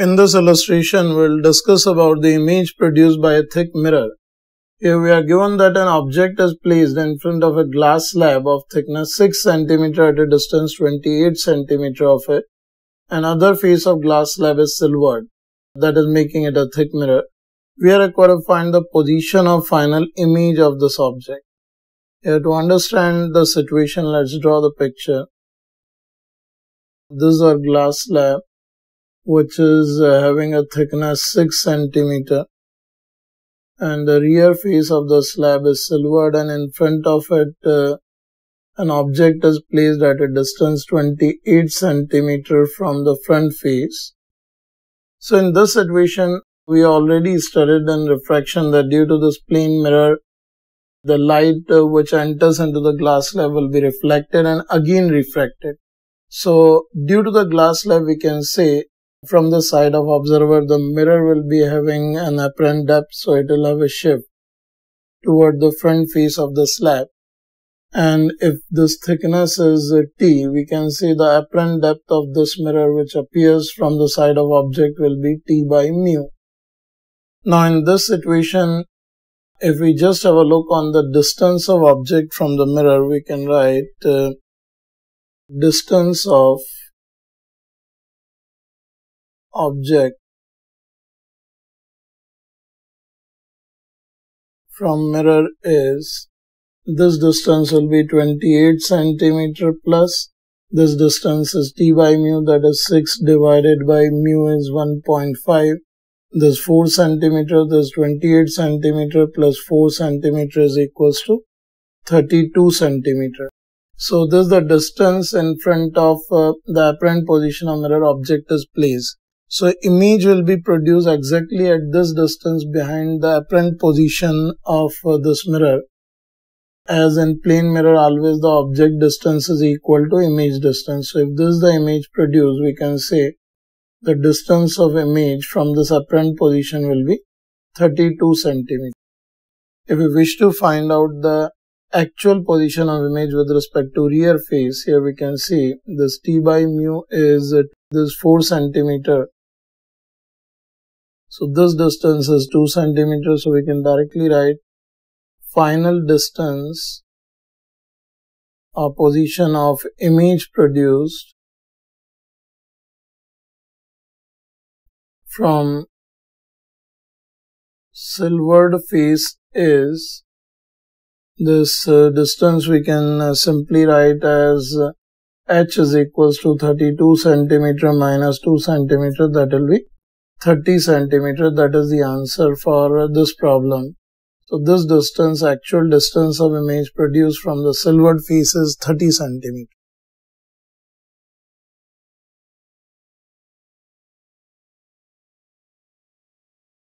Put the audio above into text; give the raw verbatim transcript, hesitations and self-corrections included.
In this illustration, we'll discuss about the image produced by a thick mirror. Here we are given that an object is placed in front of a glass slab of thickness six centimeters at a distance twenty-eight centimeters of it. Another face of glass slab is silvered, that is making it a thick mirror. We are required to find the position of final image of this object. Here to understand the situation, let's draw the picture. This is our glass slab, which is uh, having a thickness six centimeters, and the rear face of the slab is silvered, and in front of it uh, an object is placed at a distance twenty-eight centimeters from the front face. So in this situation, we already studied in refraction that due to this plane mirror, the light uh, which enters into the glass slab will be reflected and again refracted. So due to the glass slab, we can say from the side of observer, the mirror will be having an apparent depth, so it will have a shift toward the front face of the slab. And if this thickness is T, we can say the apparent depth of this mirror which appears from the side of object will be T by mu. Now in this situation, if we just have a look on the distance of object from the mirror, we can write uh, distance of object from mirror is, this distance will be twenty-eight centimeters plus this distance is T by mu, that is six divided by mu is one point five. This four centimeters, this twenty-eight centimeters plus four centimeters is equals to thirty-two centimeters. So this is the distance in front of uh, the apparent position of mirror object is placed. So image will be produced exactly at this distance behind the apparent position of uh, this mirror. As in plane mirror, always the object distance is equal to image distance. So if this is the image produced, we can say the distance of image from this apparent position will be thirty-two centimeters. If we wish to find out the actual position of image with respect to rear face, here we can see this T by mu is uh, this four centimeters. So this distance is two centimeters, so we can directly write final distance or position of image produced from silvered face is this uh, distance we can uh, simply write as uh, h is equals to thirty-two centimeters minus two centimeters, that will be thirty centimeters. That is the answer for uh, this problem. So this distance, actual distance of image produced from the silvered face is thirty centimeters.